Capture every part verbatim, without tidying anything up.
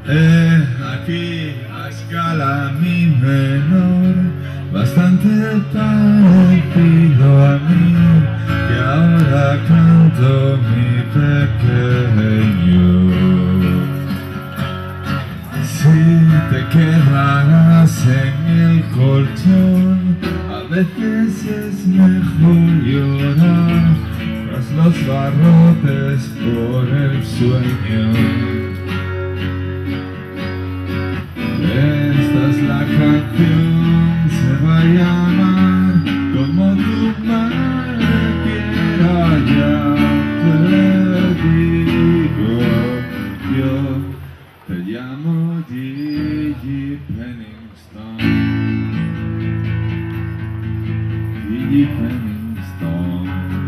Eh, aquí a escala mi menor, bastante parecido a mí, que ahora canto mi pequeño. Si te quedarás en el colchón, a veces es mejor llorar tras los barrotes por el sueño. Esta es la canción, se va a llamar como tu madre quiera, ya te digo, yo te llamo Gigi Penningston, Gigi Penningston.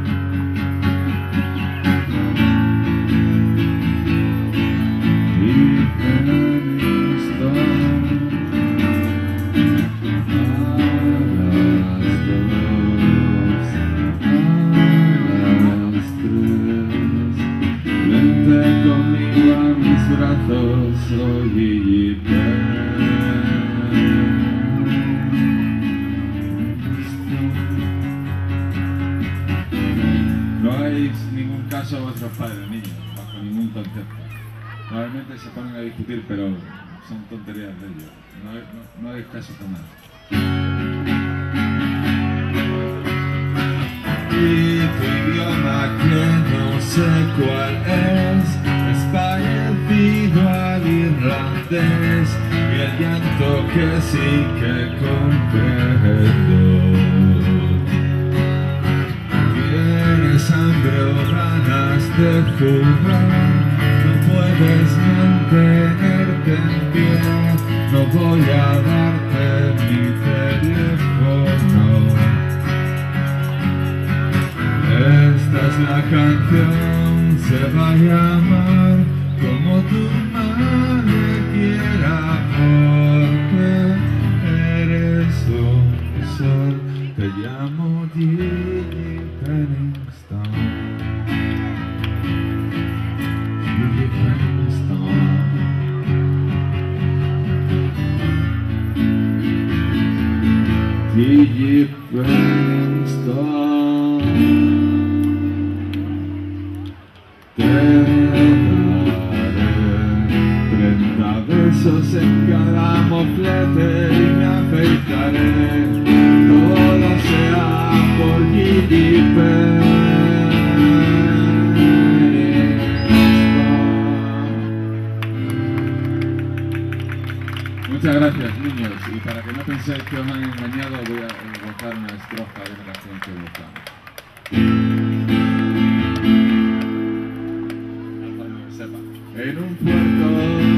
Gigi Penningston. Conmigo a mis brazos, soy Gigi Penningston. No hay ningún caso a vuestros padres, niños, bajo ningún concepto. Normalmente se ponen a discutir, pero son tonterías de ellos. No hay, no, no hay caso con nada. Y tu idioma que no sé cuál es, es parecido al irlandés, y el llanto que sí que comprendo. Tienes hambre o ganas de jugar, no puedes mantenerte en pie, no voy a darte mi teléfono. Esta es la canción, se va a llamar como tu madre quiera, porque eres un sol. Te llamo Gigi Penningston, Gigi Penningston. Gigi Penningston. Te daré treinta besos en cada moflete y me afeitaré, todo sea por Gigi Penningston. Muchas gracias, niños, y para que no penséis que os han engañado voy a contar una estrofa de la canción que os gusta. En un puerto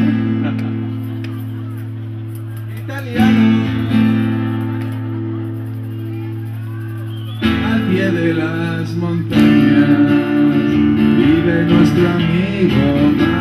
italiano, al pie de las montañas, vive nuestro amigo